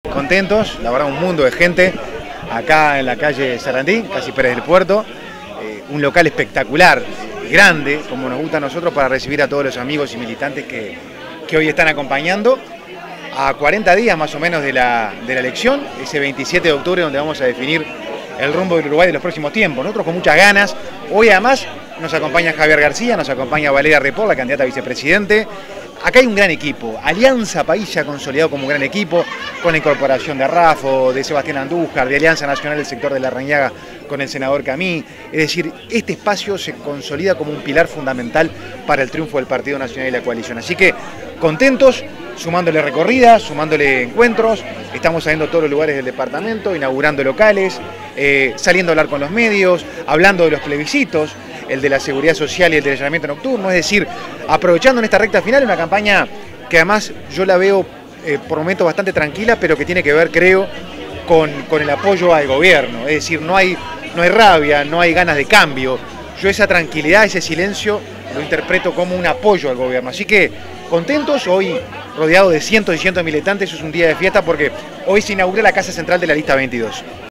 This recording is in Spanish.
contentos, la verdad un mundo de gente acá en la calle Sarandí, casi Pérez del Puerto, un local espectacular, grande, como nos gusta a nosotros, para recibir a todos los amigos y militantes que hoy están acompañando. A 40 días más o menos de la elección, ese 27 de octubre donde vamos a definir el rumbo del Uruguay de los próximos tiempos. Nosotros con muchas ganas, hoy además nos acompaña Javier García, nos acompaña Valeria Ripoll, la candidata a vicepresidente. Acá hay un gran equipo, Alianza País ya consolidado como un gran equipo, con la incorporación de Rafo, de Sebastián Andújar, de Alianza Nacional del sector de La Rañaga con el senador Camí. Es decir, este espacio se consolida como un pilar fundamental para el triunfo del Partido Nacional y la coalición. Así que contentos, sumándole recorridas, sumándole encuentros, estamos saliendo a todos los lugares del departamento, inaugurando locales, saliendo a hablar con los medios, hablando de los plebiscitos, el de la seguridad social y el del allanamiento nocturno, es decir, aprovechando en esta recta final una campaña que además yo la veo por momentos bastante tranquila, pero que tiene que ver, creo, con el apoyo al gobierno, es decir, no hay rabia, no hay ganas de cambio. Yo esa tranquilidad, ese silencio, lo interpreto como un apoyo al gobierno. Así que contentos, hoy rodeado de cientos y cientos de militantes, es un día de fiesta porque hoy se inaugura la Casa Central de la Lista 22.